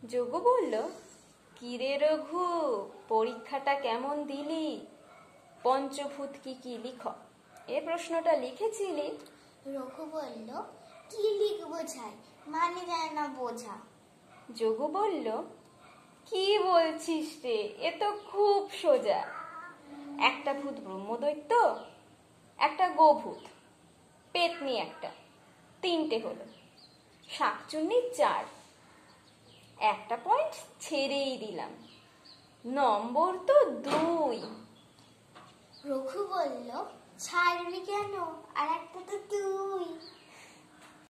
যোগু বলল, কি রে রঘু, পরীক্ষাটা কেমন দিলি? পঞ্চভূত কি কি লিখ। এ প্রশ্নটা লিখেছিলি? রঘু বলল, কি লিখবো ছাই, মানে যায় না বোঝা। যোগু বলল, কি বলছিস রে, এ তো খুব সোজা। একটা ভূত ব্রহ্মদৈত্য, একটা গোভূত, পেতনি একটা, 3টে হলো, শাকচুন্নি 4। একটা পয়েন্ট ছেড়েই দিলাম, নম্বর তো 2। রঘু বলল, ছাড়বি কেন, আর একটা তো তুই।